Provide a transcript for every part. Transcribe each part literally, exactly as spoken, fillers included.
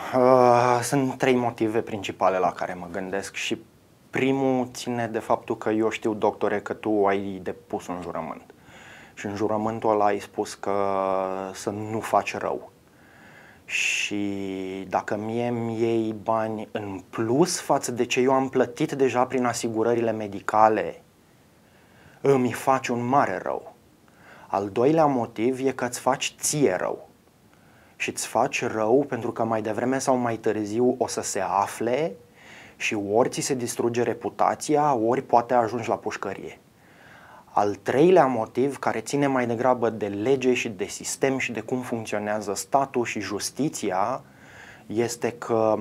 Uh, sunt trei motive principale la care mă gândesc și primul ține de faptul că eu știu, doctore, că tu ai depus un jurământ și în jurământul ăla ai spus că să nu faci rău. Și dacă mie îmi iei bani în plus față de ce eu am plătit deja prin asigurările medicale, îmi faci un mare rău. Al doilea motiv e că îți faci ție rău. Și îți faci rău pentru că mai devreme sau mai târziu o să se afle și ori ți se distruge reputația, ori poate ajungi la pușcărie. Al treilea motiv, care ține mai degrabă de lege și de sistem și de cum funcționează statul și justiția, este că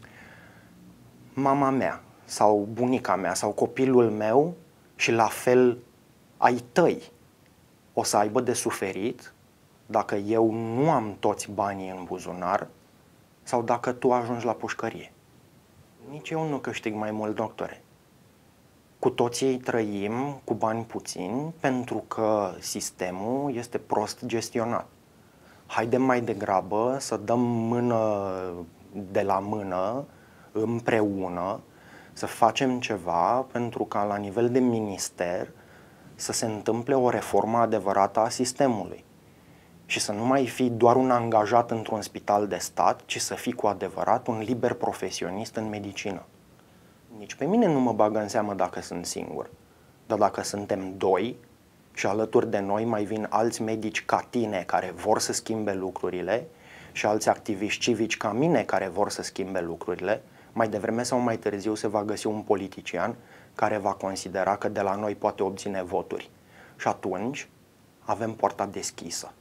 mama mea sau bunica mea sau copilul meu și la fel ai tăi o să aibă de suferit dacă eu nu am toți banii în buzunar sau dacă tu ajungi la pușcărie. Nici eu nu câștig mai mult, doctore. Cu toții trăim cu bani puțini pentru că sistemul este prost gestionat. Haidem mai degrabă să dăm mână de la mână, împreună, să facem ceva pentru ca la nivel de minister să se întâmple o reformă adevărată a sistemului. Și să nu mai fii doar un angajat într-un spital de stat, ci să fii cu adevărat un liber profesionist în medicină. Nici pe mine nu mă bagă în seamă dacă sunt singur, dar dacă suntem doi și alături de noi mai vin alți medici ca tine care vor să schimbe lucrurile și alți activiști civici ca mine care vor să schimbe lucrurile, mai devreme sau mai târziu se va găsi un politician care va considera că de la noi poate obține voturi. Și atunci avem poarta deschisă.